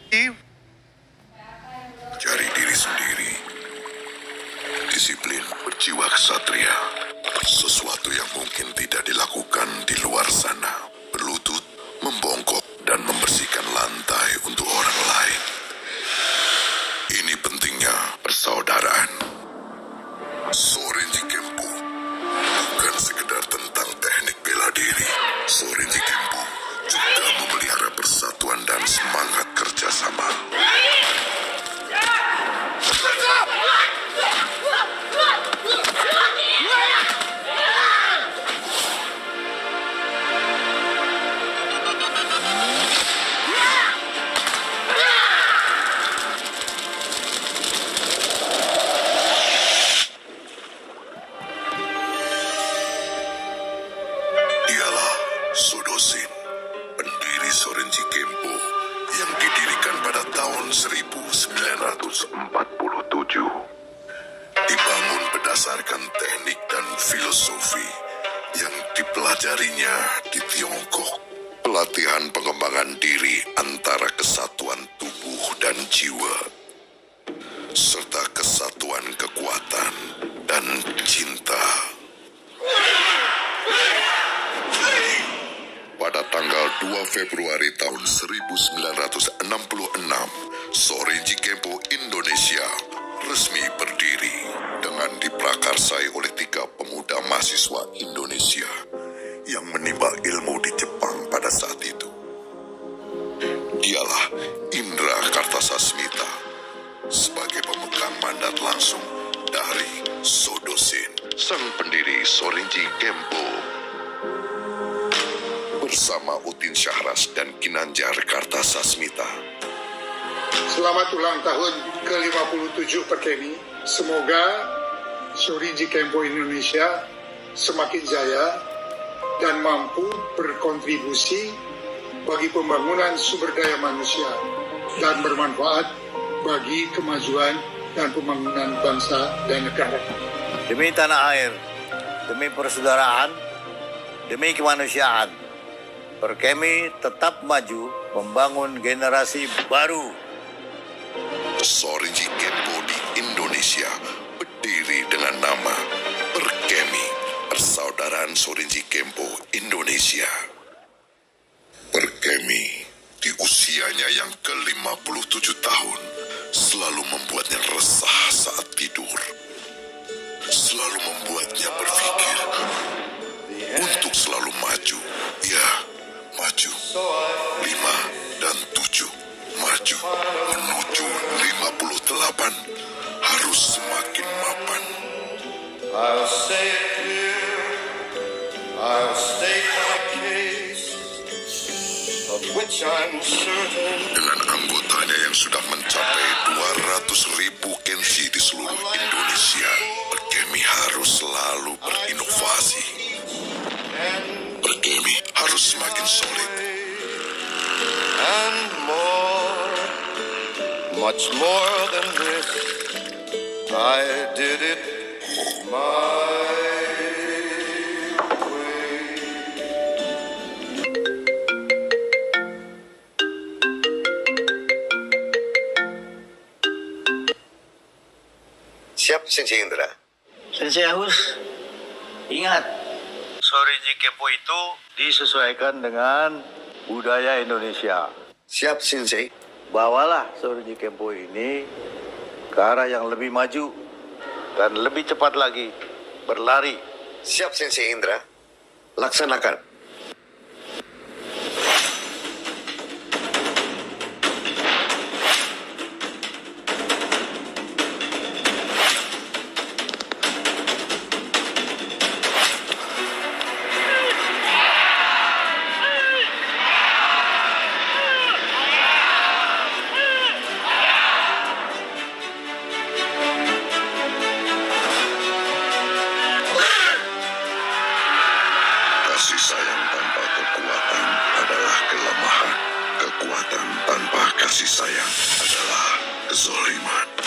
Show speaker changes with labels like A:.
A: Cari diri sendiri, disiplin, berjiwa kesatria, sesuatu yang mungkin tidak dilakukan di luar sana, berlutut, membongkok, dan membersihkan lantai untuk orang lain. Ini pentingnya persaudaraan. Sorenji Kempo bukan sekedar tentang teknik bela diri. Sorenji Kempo juga memelihara persatuan dan semangat kerjasama. Dialah Sodosin, pendiri Sorenji Kempo yang didirikan pada tahun 1947. Dibangun berdasarkan teknik dan filosofi yang dipelajarinya di Tiongkok. Pelatihan pengembangan diri antara kesatuan tubuh dan jiwa, serta kesatuan kekuatan dan cinta. Pada tanggal 2 Februari tahun 1966, Sorenji Kempo Indonesia resmi berdiri dengan diprakarsai oleh 3 pemuda mahasiswa Indonesia yang menimba ilmu di Jepang pada saat itu. Dialah Indra Kartasasmita sebagai pemegang mandat langsung dari Sodosin, sang pendiri Sorenji Kempo. Bersama Utin Syahras dan Kinanjar Kartasasmita.
B: Selamat ulang tahun ke-57 Perkemi. Semoga Sorenji Kempo Indonesia semakin jaya dan mampu berkontribusi bagi pembangunan sumber daya manusia dan bermanfaat bagi kemajuan dan pembangunan bangsa dan negara.
C: Demi tanah air, demi persaudaraan, demi kemanusiaan, Perkemi tetap maju membangun generasi baru.
A: Sorenji Kempo di Indonesia berdiri dengan nama Perkemi, Persaudaraan Sorenji Kempo Indonesia. Perkemi di usianya yang ke-57 tahun selalu membuatnya resah saat tidur. Selalu membuatnya berpikir untuk selalu maju. Ya, maju. 5 dan 7. Maju menuju 58. Harus semakin mapan.
D: I'll stay clear, I'll state my case, of which I'm certain.
A: Dengan anggotanya yang sudah mencapai 200.000 kenshi di seluruh Indonesia, Perkemi harus selalu berinovasi. Perkemi harus semakin solid.
D: And more, much more than this, I did it my way.
A: Siap, Sensei Indra.
C: Sensei Agus, ingat, Sorenji Kempo itu disesuaikan dengan budaya Indonesia.
A: Siap, Sensei.
C: Bawalah Sorenji Kempo ini ke arah yang lebih maju dan lebih cepat lagi berlari.
A: Siap, Sensei Indra. Laksanakan. Kasih sayang tanpa kekuatan adalah kelemahan. Kekuatan tanpa kasih sayang adalah kezaliman.